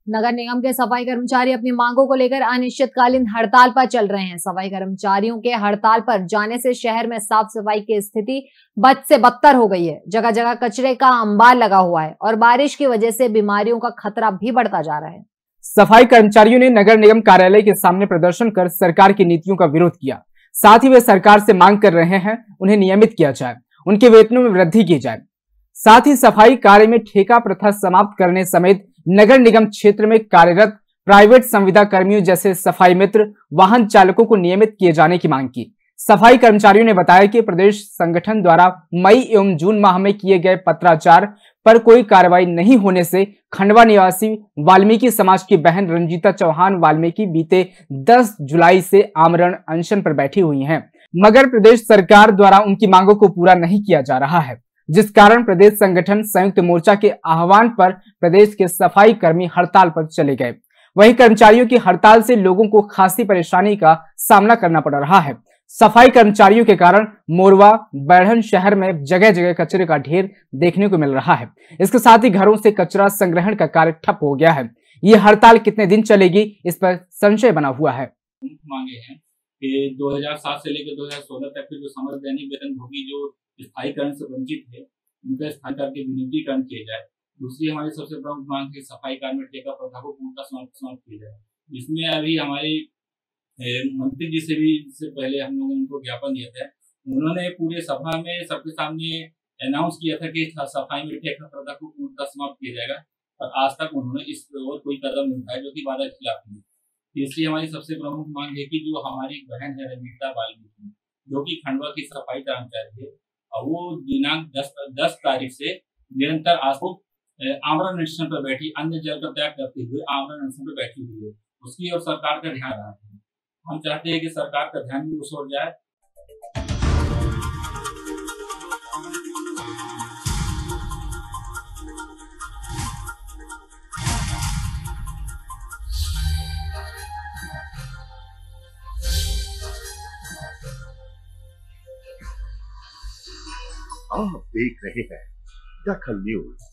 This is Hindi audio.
नगर निगम के सफाई कर्मचारी अपनी मांगों को लेकर अनिश्चितकालीन हड़ताल पर चल रहे हैं। सफाई कर्मचारियों के हड़ताल पर जाने से शहर में साफ सफाई की स्थिति बद से बदतर हो गई है। जगह जगह कचरे का अंबार लगा हुआ है और बारिश की वजह से बीमारियों का खतरा भी बढ़ता जा रहा है। सफाई कर्मचारियों ने नगर निगम कार्यालय के सामने प्रदर्शन कर सरकार की नीतियों का विरोध किया। साथ ही वे सरकार से मांग कर रहे हैं उन्हें नियमित किया जाए, उनके वेतनों में वृद्धि की जाए। साथ ही सफाई कार्य में ठेका प्रथा समाप्त करने समेत नगर निगम क्षेत्र में कार्यरत प्राइवेट संविदा कर्मियों जैसे सफाई मित्र, वाहन चालकों को नियमित किए जाने की मांग की। सफाई कर्मचारियों ने बताया कि प्रदेश संगठन द्वारा मई एवं जून माह में किए गए पत्राचार पर कोई कार्रवाई नहीं होने से खंडवा निवासी वाल्मीकि समाज की बहन रंजीता चौहान वाल्मीकि बीते 10 जुलाई से आमरण अनशन पर बैठी हुई हैं, मगर प्रदेश सरकार द्वारा उनकी मांगों को पूरा नहीं किया जा रहा है, जिस कारण प्रदेश संगठन संयुक्त मोर्चा के आह्वान पर प्रदेश के सफाई कर्मी हड़ताल पर चले गए। वहीं कर्मचारियों की हड़ताल से लोगों को खासी परेशानी का सामना करना पड़ रहा है। सफाई कर्मचारियों के कारण मोरवा, बैढ़न शहर में जगह जगह कचरे का ढेर देखने को मिल रहा है। इसके साथ ही घरों से कचरा संग्रहण का कार्य ठप हो गया है। ये हड़ताल कितने दिन चलेगी, इस पर संशय बना हुआ है। मांगे हैं कि 2007 से लेकर 2016 तक के जो समस्त दैनिक वेतनभोगी जो स्थायीकरण से वंचित है, उनका स्थायीकरण के विनियमितीकरण किया जाए। दूसरी हमारी सबसे प्रमुख मांग है सफाई कार्य में ठेका प्रथा को पूर्णतः समाप्त किया जाए। जिसमें अभी हमारे मंत्री जी से भी इससे पहले हम लोगों ने उनको ज्ञापन दिया था। उन्होंने पूरे सभा में सबके सामने अनाउंस किया था कि सफाई में ठेका प्रथा को पूर्णतः समाप्त किया जाएगा, और आज तक उन्होंने इस और कोई कदम नहीं उठाया, जो कि वादा के खिलाफ है। तीसरी हमारी सबसे प्रमुख मांग है कि जो हमारी बहन है रंजीता वाल्मीकि, जो कि खंडवा की सफाई कर्मचारी है, और वो दिनांक 10 तारीख से निरंतर आज को आमरण अनशन पर बैठी, अन्य जल का त्याग करते हुए आमरण अनशन पर बैठी हुई है। उसकी और सरकार का ध्यान रहा है। हम चाहते हैं कि सरकार का ध्यान भी उस ओर जाए। आप देख रहे हैं दखल न्यूज।